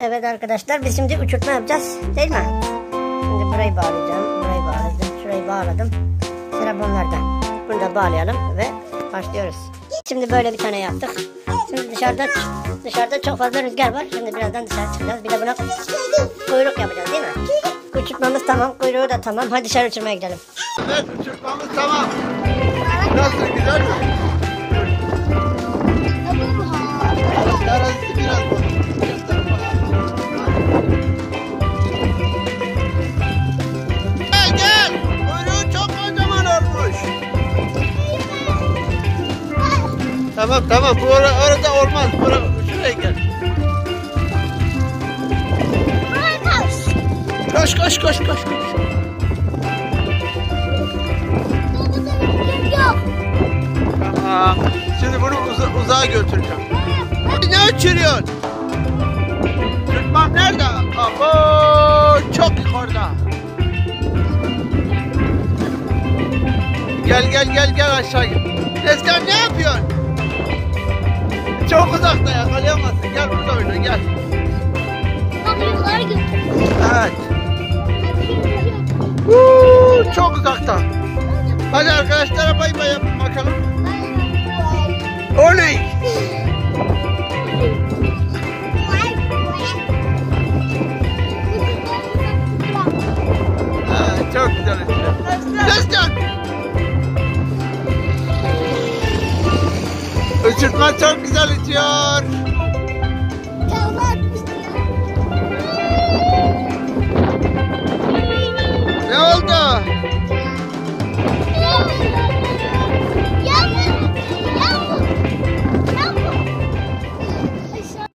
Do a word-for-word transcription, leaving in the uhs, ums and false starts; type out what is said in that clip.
Evet arkadaşlar, biz şimdi uçurtma yapacağız değil mi? Şimdi burayı bağlayacağım. Burayı bağladım. Şurayı bağladım. Sıra bunlarda. Bunu da bağlayalım ve başlıyoruz. Şimdi böyle bir tane yaptık. Şimdi dışarıda dışarıda çok fazla rüzgar var. Şimdi birazdan dışarı çıkacağız. Bir de buna kuyruk yapacağız değil mi? Uçurtmamız tamam. Kuyruğu da tamam. Hadi dışarı uçurmaya gidelim. Evet, uçurtmamız tamam. Nasıl, güzel mi? Arası biraz Gel gel. Kuyruğu çok kocaman olmuş. Tamam tamam. Bu or orada olmaz. Bura, şuraya gel. Koş koş koş koş koş. Tamam. Şimdi bunu uza uzağa götüreceğim. Ne uçuruyorsun? Uçurtmam nerede? Abo, çok yukarıda. Gel gel gel gel aşağı gel. Neskan ne yapıyorsun? Çok uzakta, yakalayamazsın. Gel burada oyna gel. Evet. Uuu, çok uzakta. Hadi arkadaşlara bay bay yapın bakalım. Oley.